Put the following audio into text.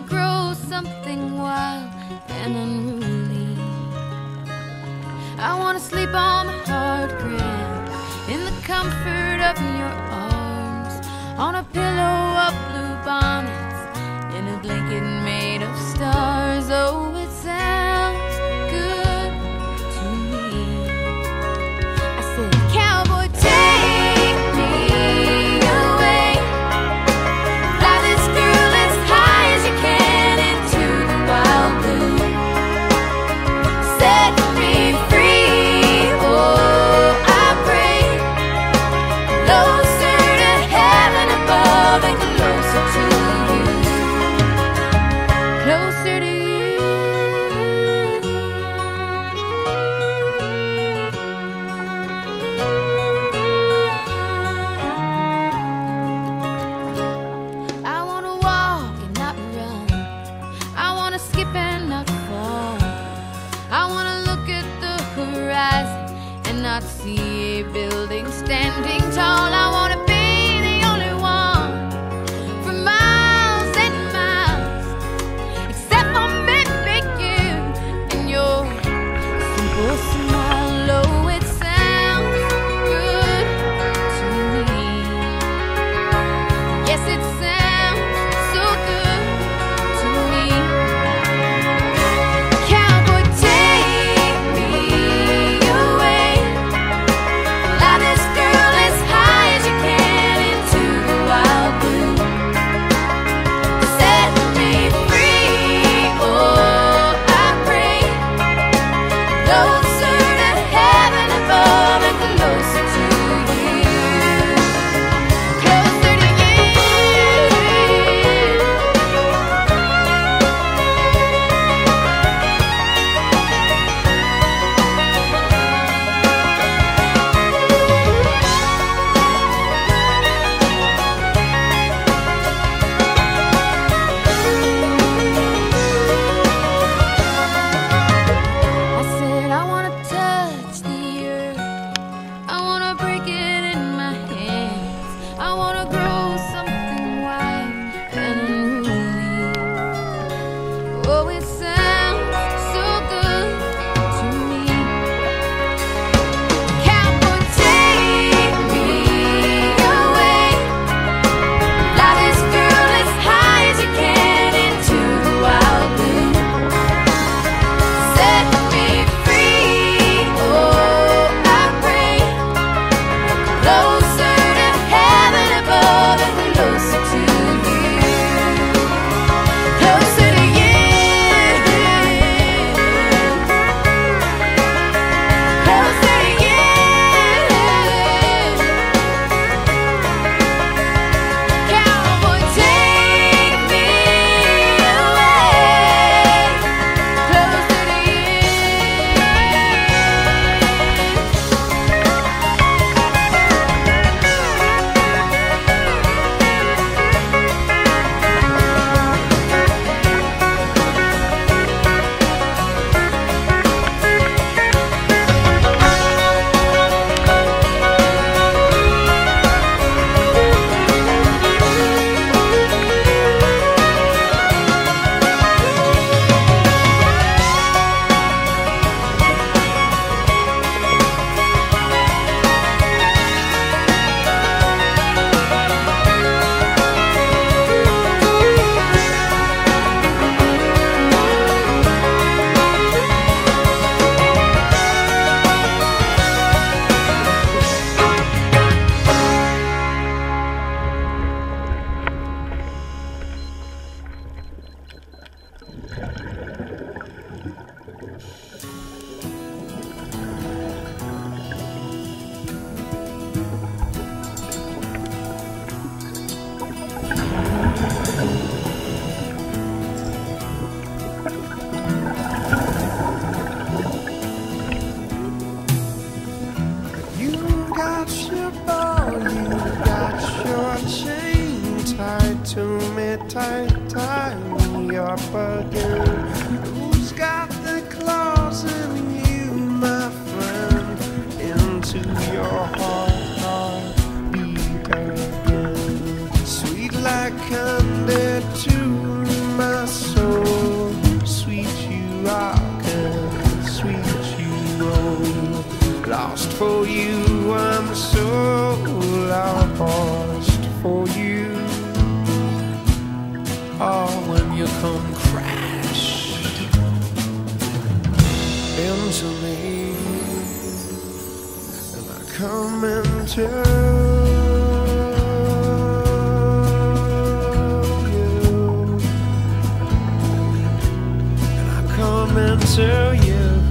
grow something wild and unruly. I wanna sleep on the hard ground in the comfort of your arms, on a pillow of blue bonnets, in a blanket made of stars. Oh, it sounds good to me. I said, cowboy, take me away, fly this girl as high as you can into the wild blue, set me free. Oh, I pray, closer to heaven above and closer to you, closer to you. I wanna walk and not run, I wanna skip and not fall, I wanna look at the horizon and not see a building standing tall. I wanna be the only one for miles and miles, except for maybe you and your simple smile. Oh, it sounds good to me. Yes, it sounds so good to me. Cowboy, take me away, fly this girl as high as you can into the wild blue, set me free. Oh, I pray, closer to heaven above and closer to you, closer to you. I said, I wanna touch the earth, I wanna break it in my hands, I wanna grow something wild and unruly. Oh, it sounds so good to me. Cowboy, take me away, fly this girl as high as you can into the wild blue, set me free. Oh, I pray, closer to heaven above and closer to you, closer to you, closer to you. Cowboy, take me away, closer to you. You got your ball, you got your chain tied to me, tie me up again. Who's got the claws in you, my friend, into your heart beat again? Sweet like candy to my for you, I'm so lost for you. Oh, when you come crash into me, and I come into you, and I come into you.